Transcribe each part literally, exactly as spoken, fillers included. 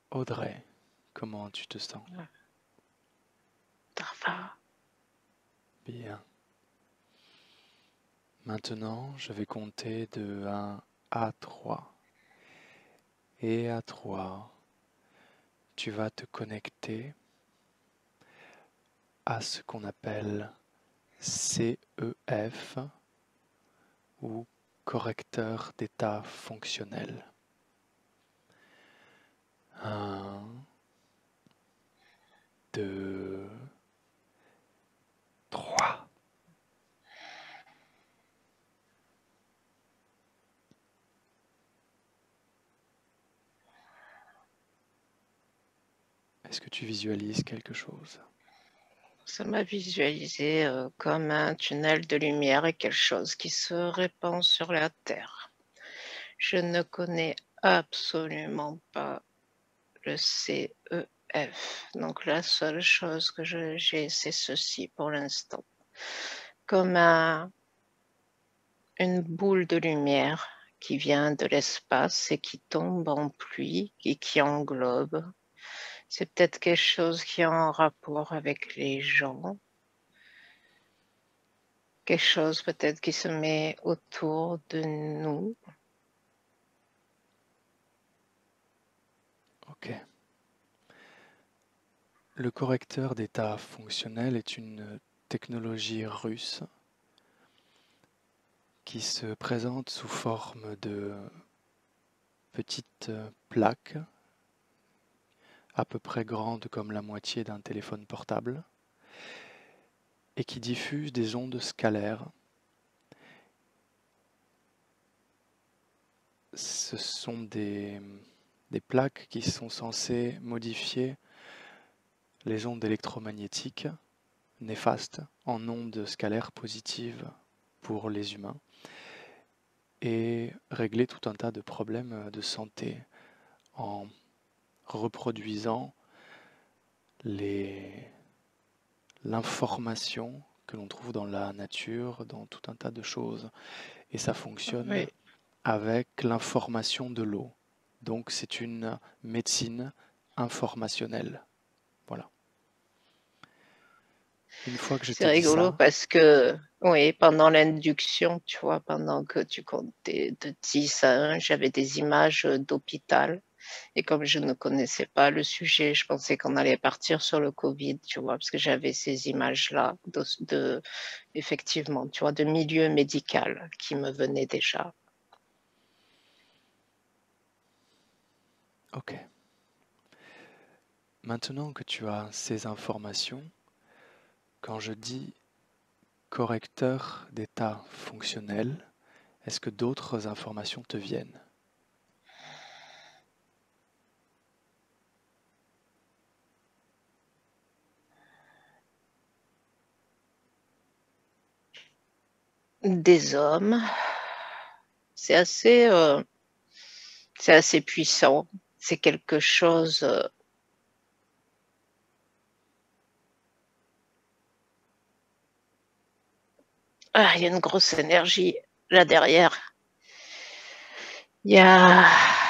Audrey, comment tu te sens? Ça va. Bien. Maintenant, je vais compter de un à trois. Et à trois, tu vas te connecter à ce qu'on appelle C E F ou correcteur d'état fonctionnel. Un, deux, trois. Est-ce que tu visualises quelque chose? Ça m'a visualisé euh, comme un tunnel de lumière et quelque chose qui se répand sur la Terre. Je ne connais absolument pas le C E F. Donc la seule chose que j'ai, c'est ceci pour l'instant. Comme un, une boule de lumière qui vient de l'espace et qui tombe en pluie et qui englobe. C'est peut-être quelque chose qui est en rapport avec les gens. Quelque chose peut-être qui se met autour de nous. Ok. Le correcteur d'état fonctionnel est une technologie russe qui se présente sous forme de petites plaques à peu près grandes comme la moitié d'un téléphone portable et qui diffuse des ondes scalaires. Ce sont des, des plaques qui sont censées modifier les ondes électromagnétiques néfastes en ondes scalaires positives pour les humains et régler tout un tas de problèmes de santé en reproduisant les, l'information que l'on trouve dans la nature, dans tout un tas de choses. Et ça fonctionne Oui. avec l'information de l'eau. Donc c'est une médecine informationnelle. Voilà. Une fois que je C'est t'ai dit rigolo ça, parce que, oui, pendant l'induction, tu vois, pendant que tu comptais de dix à un, j'avais des images d'hôpital. Et comme je ne connaissais pas le sujet, je pensais qu'on allait partir sur le Covid, tu vois, parce que j'avais ces images-là, de, de, effectivement, tu vois, de milieu médical qui me venaient déjà. ok. Maintenant que tu as ces informations, quand je dis correcteur d'état fonctionnel, est-ce que d'autres informations te viennent? Des hommes, c'est assez, euh, c'est assez puissant. C'est quelque chose. Euh, ah, il y a une grosse énergie là derrière. Il y a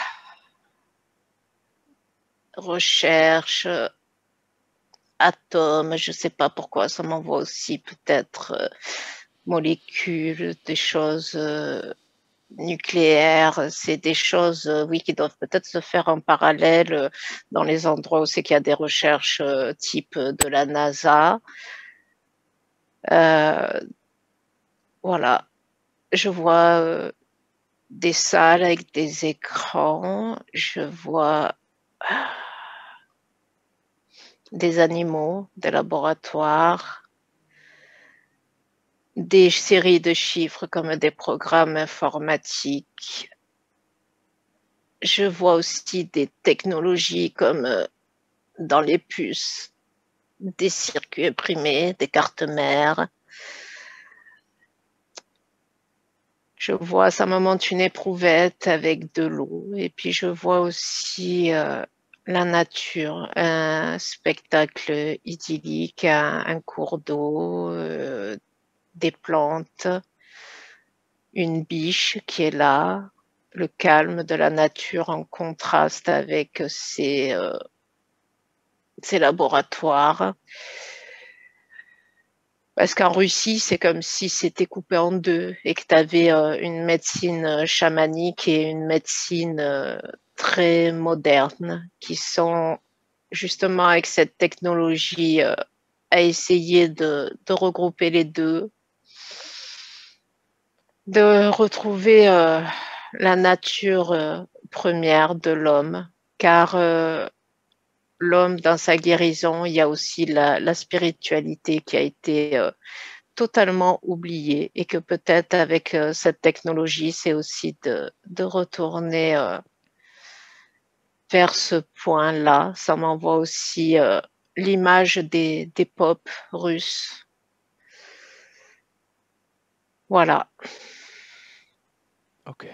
recherche, atomes, je ne sais pas pourquoi, ça m'envoie aussi peut-être euh, molécules, des choses euh, nucléaires. C'est des choses, euh, oui, qui doivent peut-être se faire en parallèle euh, dans les endroits où c'est qu'il y a des recherches euh, type de la NASA. Euh, voilà, je vois euh, des salles avec des écrans, je vois ah, des animaux, des laboratoires, des séries de chiffres comme des programmes informatiques. Je vois aussi des technologies comme euh, dans les puces, des circuits imprimés, des cartes mères. Je vois, ça me montre une éprouvette avec de l'eau. Et puis je vois aussi euh, la nature, un spectacle idyllique, un, un cours d'eau, euh, des plantes, une biche qui est là. le calme de la nature en contraste avec ces, euh, ces laboratoires. Parce qu'en Russie, c'est comme si c'était coupé en deux et que tu avais euh, une médecine chamanique et une médecine euh, très moderne qui sont justement avec cette technologie euh, à essayer de, de regrouper les deux, de retrouver euh, la nature euh, première de l'homme, car euh, l'homme, dans sa guérison, il y a aussi la, la spiritualité qui a été euh, totalement oubliée et que peut-être avec euh, cette technologie, c'est aussi de, de retourner euh, vers ce point-là. Ça m'envoie aussi euh, l'image des, des pop russes. Voilà. Ok.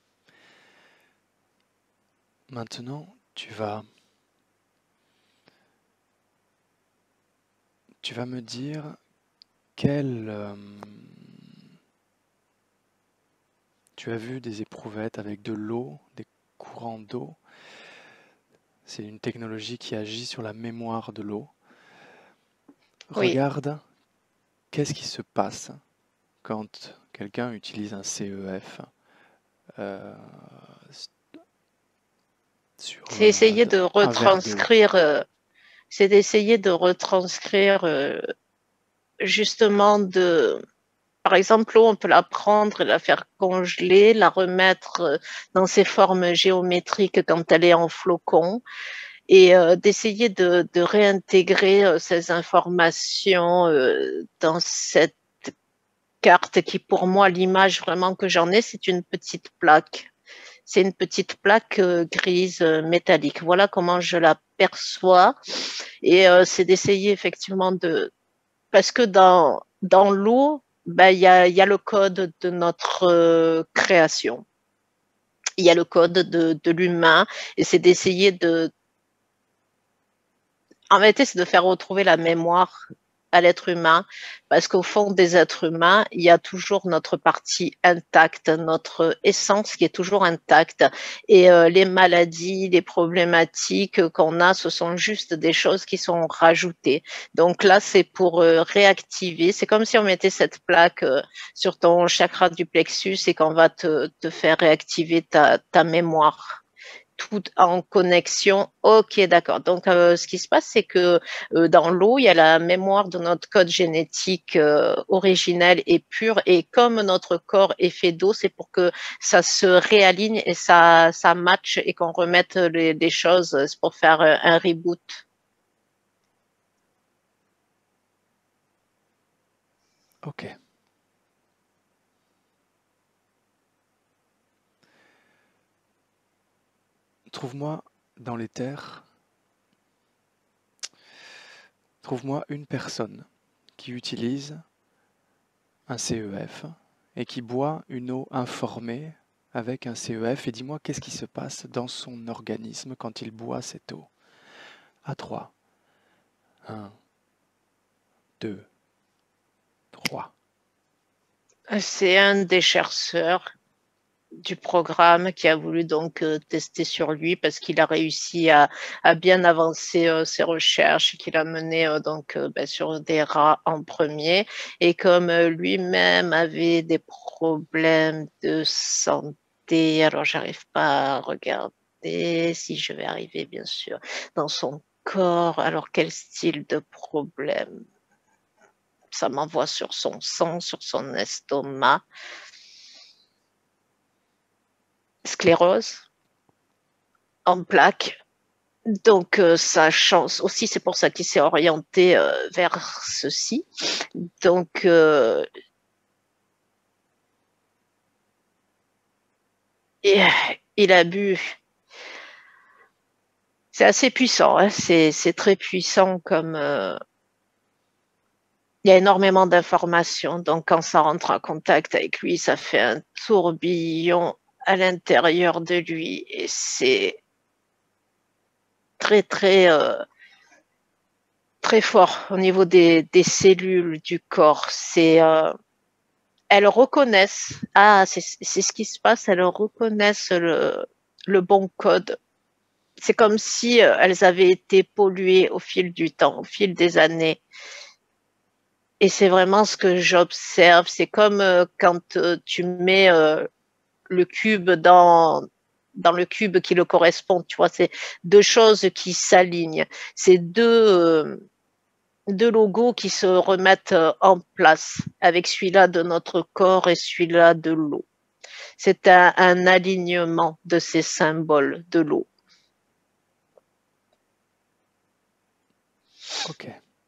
Maintenant, tu vas, tu vas me dire quel, euh, tu as vu des éprouvettes avec de l'eau, des courants d'eau. C'est une technologie qui agit sur la mémoire de l'eau. Oui. Regarde, qu'est-ce qui se passe quand quelqu'un utilise un C E F euh, sur C'est euh, essayer de un verre d'eau. retranscrire, euh, c'est d'essayer de retranscrire euh, justement de, par exemple, l'eau, on peut la prendre et la faire congeler, la remettre euh, dans ses formes géométriques quand elle est en flocon et euh, d'essayer de, de réintégrer euh, ces informations euh, dans cette carte qui, pour moi, l'image vraiment que j'en ai, c'est une petite plaque. C'est une petite plaque euh, grise euh, métallique. Voilà comment je la perçois. Et euh, c'est d'essayer effectivement de... Parce que dans, dans l'eau, ben, il y a, il y a le code de notre euh, création. Il y a le code de, de l'humain. Et c'est d'essayer de... En réalité, c'est de faire retrouver la mémoire à l'être humain, parce qu'au fond des êtres humains, il y a toujours notre partie intacte, notre essence qui est toujours intacte. Et euh, les maladies, les problématiques qu'on a, ce sont juste des choses qui sont rajoutées. Donc là, c'est pour euh, réactiver. C'est comme si on mettait cette plaque euh, sur ton chakra du plexus et qu'on va te, te faire réactiver ta, ta mémoire tout en connexion. Ok, d'accord. Donc, euh, ce qui se passe, c'est que euh, dans l'eau, il y a la mémoire de notre code génétique euh, originel et pur. Et comme notre corps est fait d'eau, c'est pour que ça se réaligne et ça, ça matche et qu'on remette les, les choses. C'est pour faire euh, un reboot. Ok. Trouve-moi dans les terres, trouve-moi une personne qui utilise un C E F et qui boit une eau informée avec un C E F et dis-moi qu'est-ce qui se passe dans son organisme quand il boit cette eau. À trois. Un, deux, trois. C'est un des chercheurs du programme qui a voulu donc euh, tester sur lui parce qu'il a réussi à, à bien avancer euh, ses recherches qu'il a mené euh, donc euh, ben, sur des rats en premier et comme euh, lui-même avait des problèmes de santé, alors j'arrive pas à regarder si je vais arriver bien sûr dans son corps, alors quel style de problème? Ça m'envoie sur son sang, sur son estomac. Sclérose en plaques. Donc, euh, sa chance aussi, c'est pour ça qu'il s'est orienté euh, vers ceci. Donc, euh, et, il a bu. C'est assez puissant, hein, c'est, c'est très puissant comme. Euh, il y a énormément d'informations. Donc, quand ça rentre en contact avec lui, ça fait un tourbillon à l'intérieur de lui. Et c'est très, très. Euh, très fort au niveau des, des cellules du corps. C'est. Euh, elles reconnaissent, ah, c'est c'est ce qui se passe, elles reconnaissent le, le bon code. C'est comme si euh, elles avaient été polluées au fil du temps, au fil des années. Et c'est vraiment ce que j'observe. C'est comme euh, quand euh, tu mets euh, le cube dans, dans le cube qui le correspond, tu vois, c'est deux choses qui s'alignent. C'est deux, euh, deux logos qui se remettent euh, en place avec celui-là de notre corps et celui-là de l'eau. C'est un, un alignement de ces symboles de l'eau. Ok.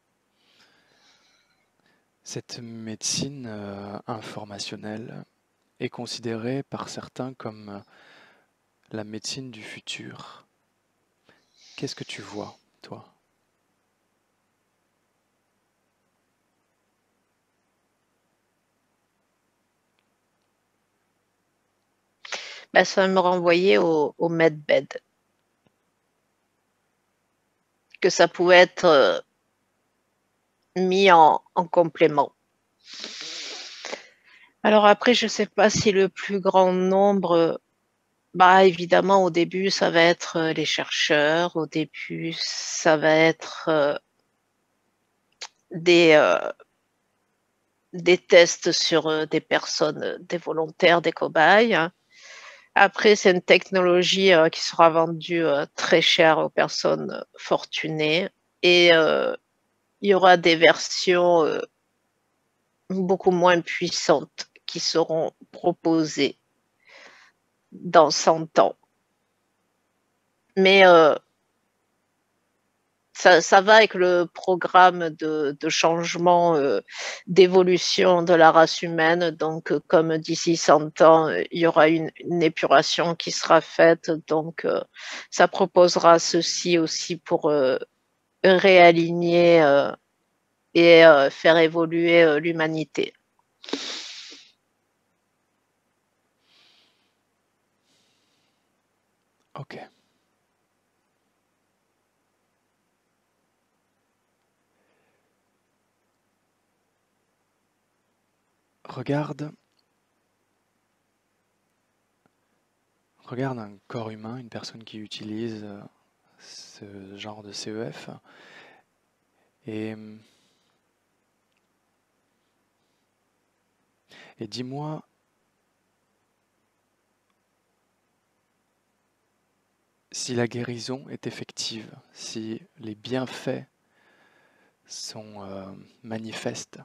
Cette médecine euh, informationnelle est considérée par certains comme euh, la médecine du futur. Qu'est-ce que tu vois, toi? Ben, ça me renvoyait au, au medbed, que ça pouvait être euh, mis en, en complément. Alors après, je ne sais pas si le plus grand nombre, bah évidemment au début ça va être euh, les chercheurs, au début ça va être euh, des, euh, des tests sur euh, des personnes, euh, des volontaires, des cobayes. Après, c'est une technologie euh, qui sera vendue euh, très cher aux personnes euh, fortunées et euh, il y aura des versions euh, beaucoup moins puissantes qui seront proposées dans cent ans. Mais euh, ça, ça va avec le programme de, de changement, euh, d'évolution de la race humaine. Donc, euh, comme d'ici cent ans, euh, il y aura une, une épuration qui sera faite. Donc, euh, ça proposera ceci aussi pour euh, réaligner euh, et euh, faire évoluer euh, l'humanité. Ok. Regarde, regarde un corps humain, une personne qui utilise euh, ce genre de C E F, et, et dis-moi, si la guérison est effective, si les bienfaits sont euh, manifestes.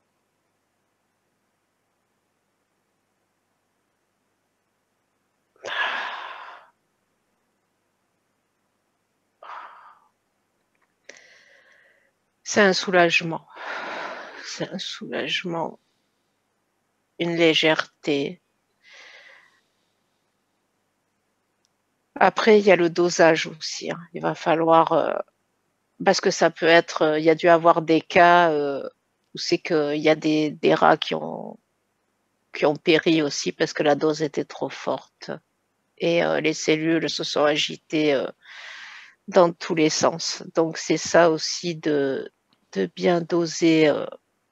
C'est un soulagement. C'est un soulagement, une légèreté. Après, il y a le dosage aussi, hein. Il va falloir, euh, parce que ça peut être, euh, il y a dû avoir des cas euh, où c'est qu'il y a des, des rats qui ont, qui ont péri aussi parce que la dose était trop forte. Et euh, les cellules se sont agitées euh, dans tous les sens. Donc c'est ça aussi de, de bien doser. euh.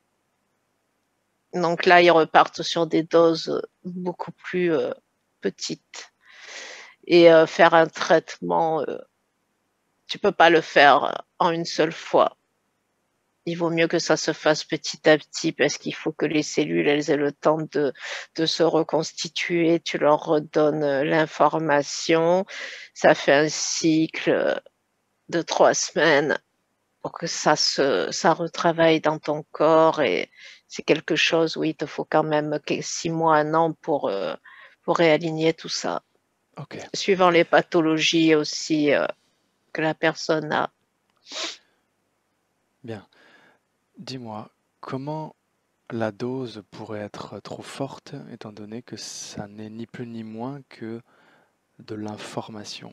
Donc là, ils repartent sur des doses beaucoup plus euh, petites. Et euh, faire un traitement, euh, tu peux pas le faire en une seule fois. Il vaut mieux que ça se fasse petit à petit parce qu'il faut que les cellules, elles aient le temps de, de se reconstituer. Tu leur redonnes euh, l'information. Ça fait un cycle de trois semaines pour que ça se, ça retravaille dans ton corps et c'est quelque chose où il te faut quand même que- six mois, un an pour, euh, pour réaligner tout ça, Ok, suivant les pathologies aussi euh, que la personne a. bien. Dis-moi, comment la dose pourrait être trop forte, étant donné que ça n'est ni plus ni moins que de l'information?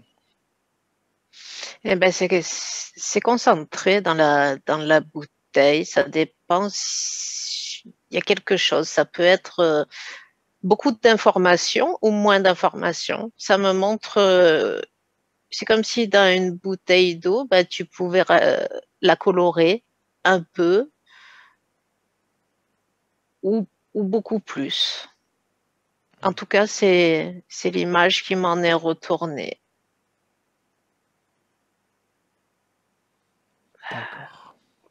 Eh ben, c'est que c'est concentré dans la, dans la bouteille. Ça dépend. si- Il y a quelque chose. Ça peut être euh, beaucoup d'informations ou moins d'informations. Ça me montre. euh, c'est comme si dans une bouteille d'eau, ben, tu pouvais euh, la colorer un peu ou, ou beaucoup plus. En tout cas, c'est c'est l'image qui m'en est retournée. D'accord.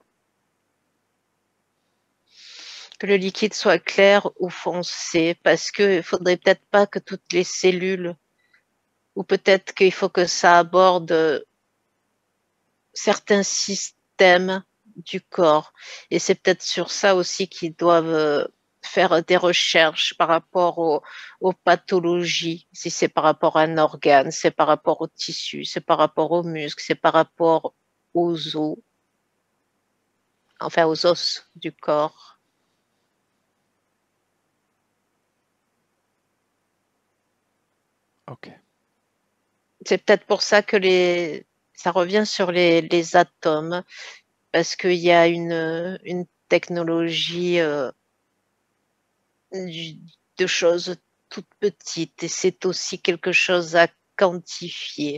Que le liquide soit clair ou foncé, parce qu'il faudrait peut-être pas que toutes les cellules, ou peut-être qu'il faut que ça aborde certains systèmes du corps. Et c'est peut-être sur ça aussi qu'ils doivent faire des recherches par rapport aux, aux pathologies. Si c'est par rapport à un organe, c'est par rapport au tissu, c'est par rapport aux muscles, c'est par rapport aux os, enfin aux os du corps. Ok. C'est peut-être pour ça que les, ça revient sur les, les atomes, parce qu'il y a une, une technologie euh, de choses toutes petites et c'est aussi quelque chose à quantifier.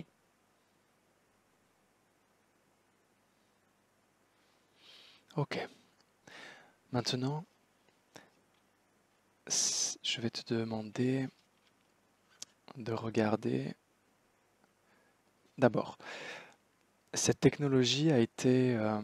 Ok. Maintenant, je vais te demander de regarder. D'abord, cette technologie a été euh,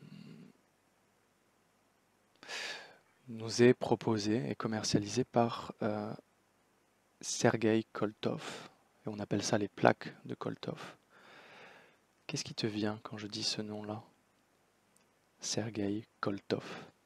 nous est proposée et commercialisée par euh, Sergei Koltov, et on appelle ça les plaques de Koltov. Qu'est-ce qui te vient quand je dis ce nom-là? Sergei Koltov.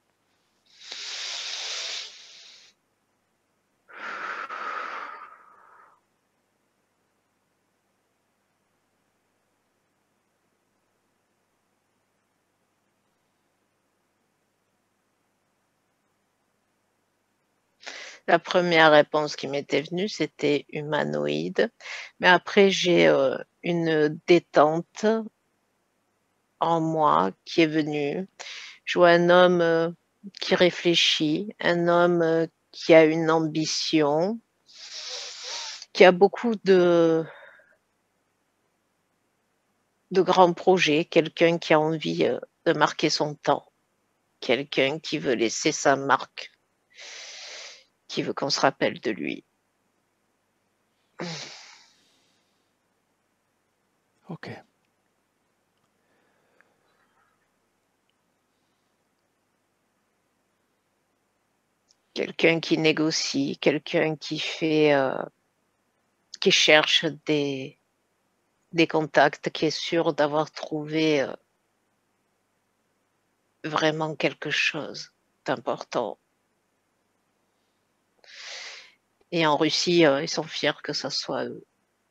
La première réponse qui m'était venue, c'était humanoïde. Mais après, j'ai euh, une détente en moi qui est venue. Je vois un homme euh, qui réfléchit, un homme euh, qui a une ambition, qui a beaucoup de, de grands projets, quelqu'un qui a envie euh, de marquer son temps, quelqu'un qui veut laisser sa marque, qui veut qu'on se rappelle de lui. Ok. Quelqu'un qui négocie, quelqu'un qui fait, euh, qui cherche des, des contacts, qui est sûr d'avoir trouvé euh, vraiment quelque chose d'important. Et en Russie, euh, ils sont fiers que ça soit eux.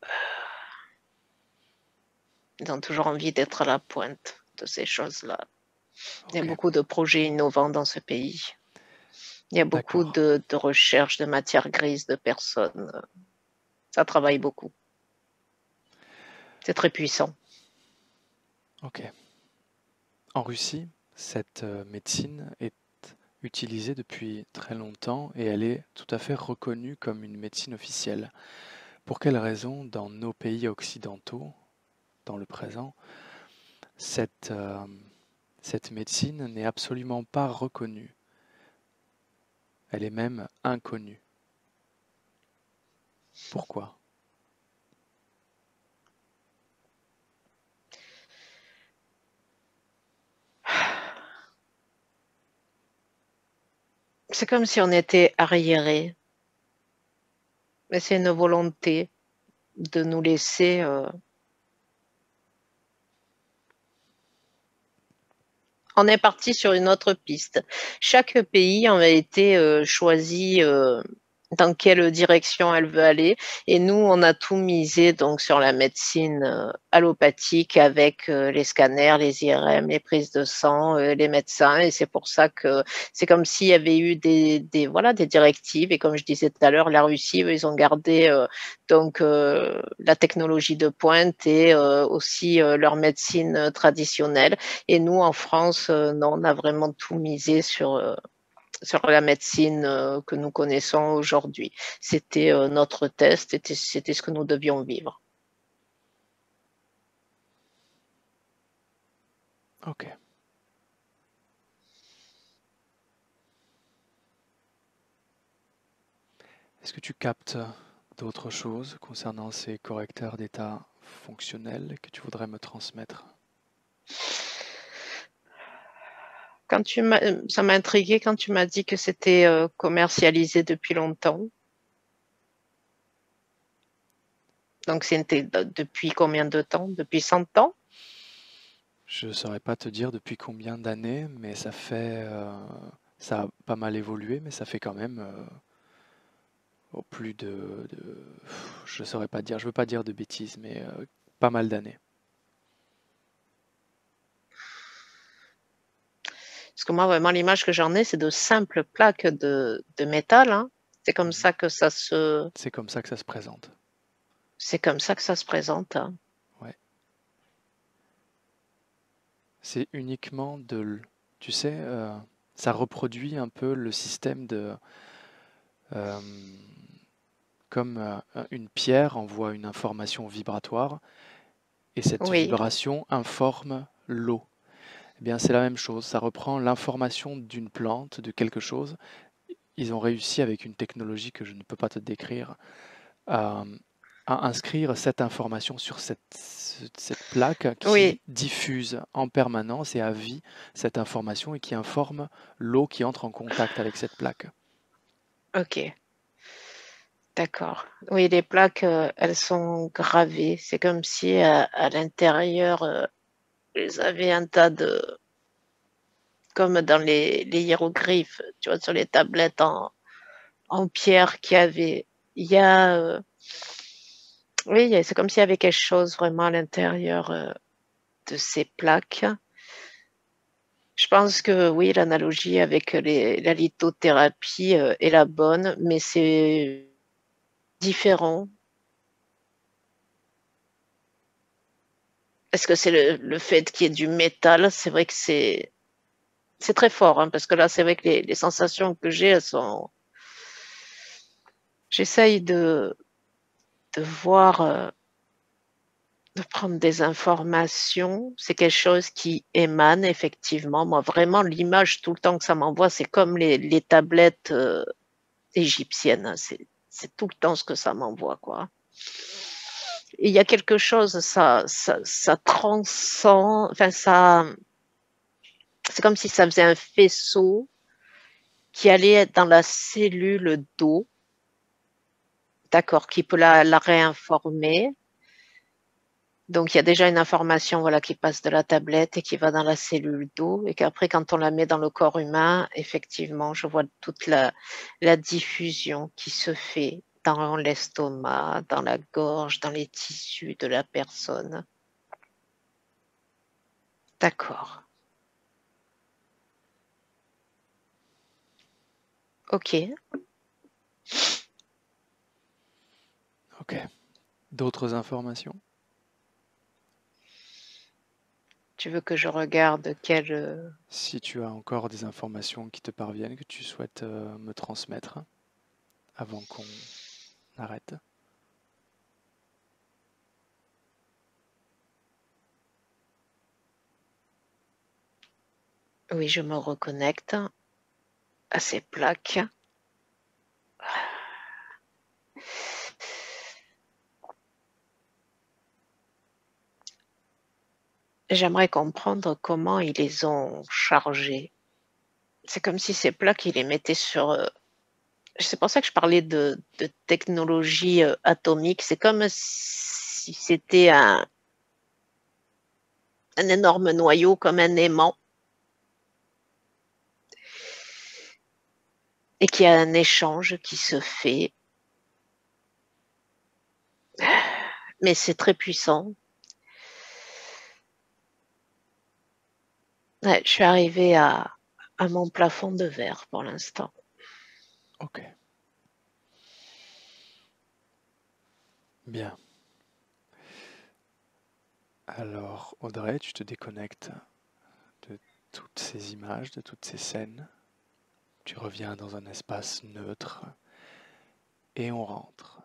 Ils ont toujours envie d'être à la pointe de ces choses-là. Il y a Ok. beaucoup de projets innovants dans ce pays. Il y a beaucoup D'accord. de, de recherches de matières grises, de personnes. Ça travaille beaucoup. C'est très puissant. Ok. En Russie, cette euh, médecine est utilisée depuis très longtemps et elle est tout à fait reconnue comme une médecine officielle. Pour quelle raison, dans nos pays occidentaux, dans le présent, cette, euh, cette médecine n'est absolument pas reconnue? Elle est même inconnue. Pourquoi? C'est comme si on était arriéré. Mais c'est une volonté de nous laisser. Euh... On est parti sur une autre piste. Chaque pays en a été euh, choisi euh, dans quelle direction elle veut aller. Et nous, on a tout misé donc sur la médecine euh, allopathique avec euh, les scanners, les I R M, les prises de sang, euh, les médecins. Et c'est pour ça que c'est comme s'il y avait eu des, des, voilà, des directives. Et comme je disais tout à l'heure, la Russie, eux, ils ont gardé euh, donc euh, la technologie de pointe et euh, aussi euh, leur médecine traditionnelle. Et nous, en France, euh, non, on a vraiment tout misé sur, euh, sur la médecine euh, que nous connaissons aujourd'hui. C'était euh, notre test, c'était, c'était ce que nous devions vivre. Ok. Est-ce que tu captes d'autres choses concernant ces correcteurs d'état fonctionnels que tu voudrais me transmettre? Quand tu m'as, euh, ça m'a intrigué quand tu m'as dit que c'était euh, commercialisé depuis longtemps. Donc c'était de- depuis combien de temps? Depuis cent ans? Je ne saurais pas te dire depuis combien d'années, mais ça fait, euh, ça a pas mal évolué, mais ça fait quand même euh, au plus de, de- je saurais pas dire, je veux pas dire de bêtises, mais euh, pas mal d'années. Parce que moi, vraiment, l'image que j'en ai, c'est de simples plaques de, de métal, hein. C'est comme Mhm. ça que ça se, C'est comme ça que ça se présente. c'est comme ça que ça se présente, hein. Ouais. C'est uniquement de, l- tu sais, euh, ça reproduit un peu le système de, euh, comme euh, une pierre envoie une information vibratoire et cette Oui, vibration informe l'eau. Eh bien, c'est la même chose. Ça reprend l'information d'une plante, de quelque chose. Ils ont réussi avec une technologie que je ne peux pas te décrire à, à inscrire cette information sur cette, cette plaque qui oui, diffuse en permanence et à vie cette information et qui informe l'eau qui entre en contact avec cette plaque. ok, d'accord. Oui, les plaques, euh, elles sont gravées. C'est comme si à, à l'intérieur, euh, ils avaient un tas de, comme dans les, les hiéroglyphes, tu vois, sur les tablettes en, en pierre qu'il y avait. Il y a, euh, oui, il y a- c'est comme s'il y avait quelque chose vraiment à l'intérieur euh, de ces plaques. Je pense que oui, l'analogie avec les, la lithothérapie euh, est la bonne, mais c'est différent. Est-ce que c'est le, le fait qu'il y ait du métal? C'est vrai que c'est c'est très fort, hein, parce que là, c'est vrai que les, les sensations que j'ai, elles sont. J'essaye de, de voir, euh, de prendre des informations. C'est quelque chose qui émane, effectivement. Moi, vraiment, l'image tout le temps que ça m'envoie, c'est comme les, les tablettes euh, égyptiennes, hein. C'est, c'est tout le temps ce que ça m'envoie, quoi. Et il y a quelque chose, ça, ça, ça transcend, enfin, ça, c'est comme si ça faisait un faisceau qui allait être dans la cellule d'eau, d'accord, qui peut la, la réinformer. Donc, il y a déjà une information, voilà, qui passe de la tablette et qui va dans la cellule d'eau, et qu'après, quand on la met dans le corps humain, effectivement, je vois toute la, la diffusion qui se fait dans l'estomac, dans la gorge, dans les tissus de la personne. D'accord. Ok. Ok. D'autres informations? Tu veux que je regarde quel... euh, Si tu as encore des informations qui te parviennent, que tu souhaites euh, me transmettre avant qu'on arrête. Oui, je me reconnecte à ces plaques. J'aimerais comprendre comment ils les ont chargées. C'est comme si ces plaques, ils les mettaient sur... euh, C'est pour ça que je parlais de, de technologie euh, atomique. C'est comme si c'était un, un énorme noyau, comme un aimant, et qu'il y a un échange qui se fait. Mais c'est très puissant. Ouais, je suis arrivée à, à mon plafond de verre pour l'instant. Ok. Bien. Alors, Audrey, tu te déconnectes de toutes ces images, de toutes ces scènes. Tu reviens dans un espace neutre et on rentre.